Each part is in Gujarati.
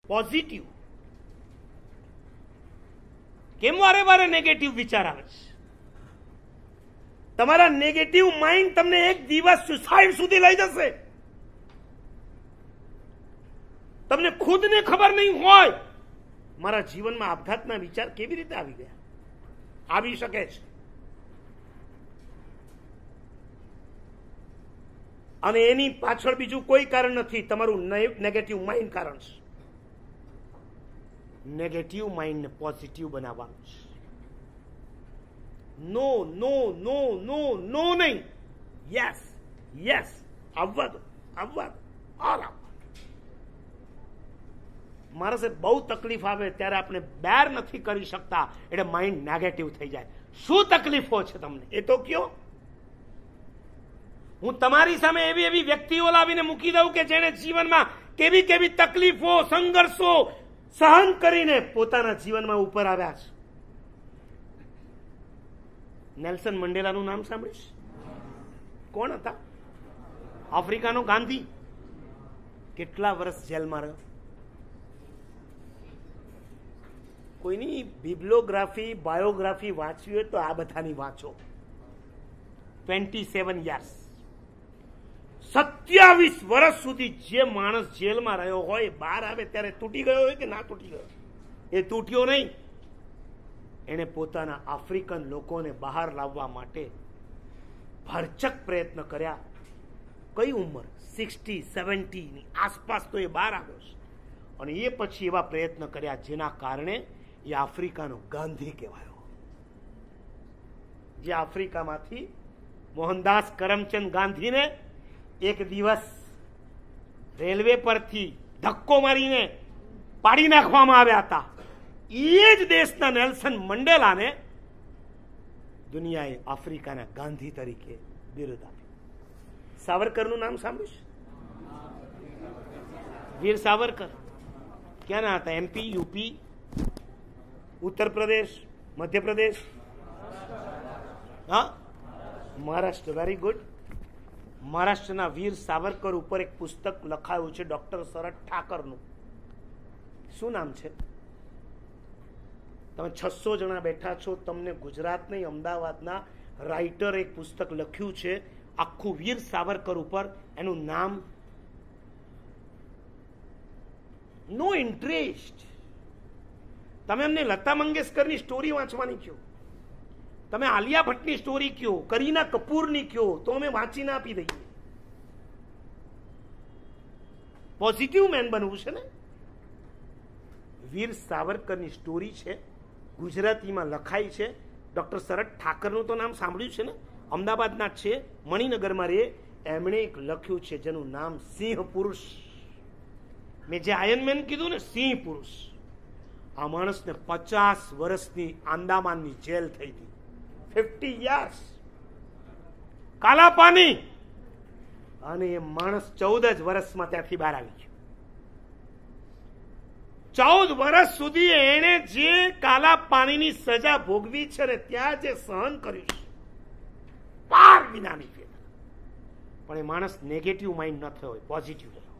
પોઝિટિવ. કેમ વારે વારે નેગેટિવ વિચાર આવે છે? તમારા નેગેટિવ માઇન્ડ તમને એક દિવસ સુસાઇડ સુધી લઈ જશે. તમને ખુદને ખબર નહીં હોય મારા જીવનમાં આપઘાતના વિચાર કેવી રીતે આવી ગયા. આવી શકે છે. અને એની પાછળ બીજું કોઈ કારણ નથી, તમારું નેગેટિવ માઇન્ડ કારણ છે. નેગેટિવ માઇન્ડને પોઝિટિવ બનાવવાનું છે. નો નો નો નો નો નહીં, યસ યસ. આવવા દો, આવવા દો, ઓર આવવા. માણસે બહુ તકલીફ આવે ત્યારે આપણે બેર નથી કરી શકતા, એટલે માઇન્ડ નેગેટિવ થઈ જાય. શું તકલીફો છે તમને એ તો કયો. હું તમારી સામે એવી એવી વ્યક્તિઓ લાવીને મૂકી દઉં કે જેને જીવનમાં કેવી કેવી તકલીફો, સંઘર્ષો સહન કરીને પોતાના જીવનમાં ઉપર આવ્યા છે. નેલ્સન મંડેલાનું નામ સાંભળીશ? કોણ હતા? આફ્રિકાનો ગાંધી. કેટલા વર્ષ જેલમાં રહ્યો? કોઈની બિબ્લોગ્રાફી, બાયોગ્રાફી વાંચવી હોય તો આ બધાની વાંચો. 27 યર્સ, 27 વર્ષ સુધી જે માણસ જેલમાં રહ્યો હોય બહાર આવે ત્યારે તૂટી ગયો હોય કે ના તૂટી ગયો? એ તૂટ્યો નહીં. એને પોતાના આફ્રિકન લોકોને બહાર લાવવા માટે ભરચક પ્રયત્ન કર્યા. કઈ ઉંમર? 60-70 ની આસપાસ તો એ બહાર આવ્યો છે. અને એ પછી એવા પ્રયત્ન કર્યા જેના કારણે એ આફ્રિકાનો ગાંધી કહેવાયો. જે આફ્રિકામાંથી મોહનદાસ કરમચંદ ગાંધીને એક દિવસ રેલવે પરથી ધક્કો મારીને પાડી નાખવામાં આવ્યા હતા. એ જ દેશના નેલ્સન મંડેલાને દુનિયાએ આફ્રિકાના ગાંધી તરીકે બિરુદ આપ્યું. સાવરકરનું નામ સાંભળ્યું? વીર સાવરકર ક્યાંના હતા? એમપી, યુપી, ઉત્તર પ્રદેશ, મધ્યપ્રદેશ, હા, મહારાષ્ટ્ર. Very good. મહારાષ્ટ્રના વીર સાવરકર ઉપર એક પુસ્તક લખાયું છે ડોક્ટર શરદ ઠાકરનું. શું નામ છે? તમે 600 જણા બેઠા છો, તમને ગુજરાત નહીં અમદાવાદના રાઇટર એક પુસ્તક લખ્યું છે આખું વીર સાવરકર ઉપર. એનું નામ નો ઇન્ટરેસ્ટ. તમે અમને લતા મંગેશકરની સ્ટોરી વાંચવાની કહો, તમે આલિયા ભટ્ટની સ્ટોરી કહો, કરીના કપૂરની કહો, તો અમે વાંચીને આપી દઈએ. પોઝિટિવ મેન બનવું છે ને. વીર સાવરકરની સ્ટોરી છે, ગુજરાતીમાં લખાઈ છે. ડોક્ટર શરદ ઠાકરનું તો નામ સાંભળ્યું છે ને, અમદાવાદના છે, મણિનગરમાં રે. એમણે એક લખ્યું છે જેનું નામ સિંહ પુરુષ. મેં જે આયનમેન કીધું ને, સિંહ પુરુષ. આ માણસને 50 વર્ષની આંદામાનની જેલ થઈ હતી. 50 યર્સ કાલા પાની. અને એ માણસ 14 જ વર્ષમાં ત્યાંથી બહાર આવી ગયો. 14 વર્ષ સુધી એને જે કાલા પાણીની સજા ભોગવી છે ને, ત્યાં જે સહન કર્યું છે, પાર વિનાની વેદના. પણ એ માણસ નેગેટિવ માઇન્ડ ન થયો હોય, પોઝિટિવ રહ્યો.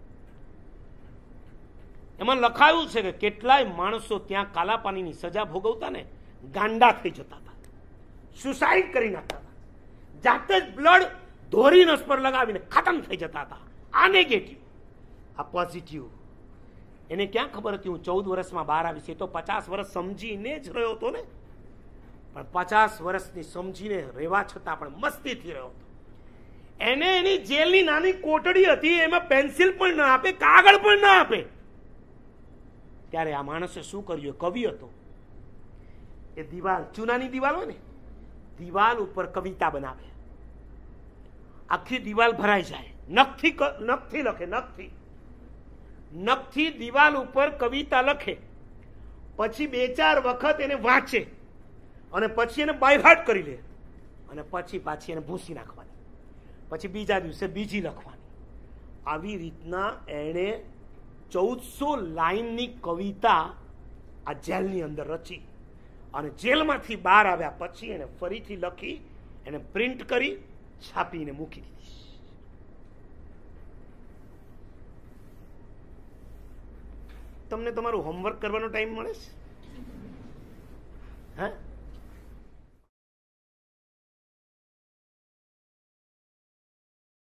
એમાં લખાયું છે કે કેટલાય માણસો ત્યાં કાલા પાણીની સજા ભોગવતા ને ગાંડા થઈ જતા હતા, સુસાઇડ કરી નાખતા હતા, જાતે જ બ્લડ ધોરી નસ પર લગાવીને ખતમ થઈ જતા હતા. આ નેગેટિવ. આ પોઝિટિવ. એને ક્યાં ખબર હતી હું 14 વર્ષમાં બહાર આવીશ? એ તો 50 વર્ષ સમજીને જ રહ્યો હતો ને. પણ 50 વર્ષની સમજીને રહેવા છતાં પણ મસ્તીથી રહ્યો હતો. એને એની જેલની નાની કોટડી હતી, એમાં પેન્સિલ પણ ના આપે, કાગળ પણ ના આપે. ત્યારે આ માણસે શું કર્યું? કવિ હતો. એ દિવાલ, ચૂનાની દિવાલ હોય ને, દિવાલ ઉપર કવિતા બનાવે. આખી દિવાલ ભરાઈ જાય. નખથી લખે, નખથી દિવાલ ઉપર કવિતા લખે. પછી 2-4 વખત એને વાંચે અને પછી એને બાયહાર્ટ કરી લે અને પછી પાછી એને ભૂંસી નાખવાની. પછી બીજા દિવસે બીજી લખવાની. આવી રીતના એણે 1400 લાઈનની કવિતા આ જેલની અંદર રચી. અને જેલમાંથી બહાર આવ્યા પછી એને ફરીથી લખી, એને પ્રિન્ટ કરી, છાપીને મૂકી દીધી. તમને તમારું હોમવર્ક કરવાનો ટાઈમ મળે છે?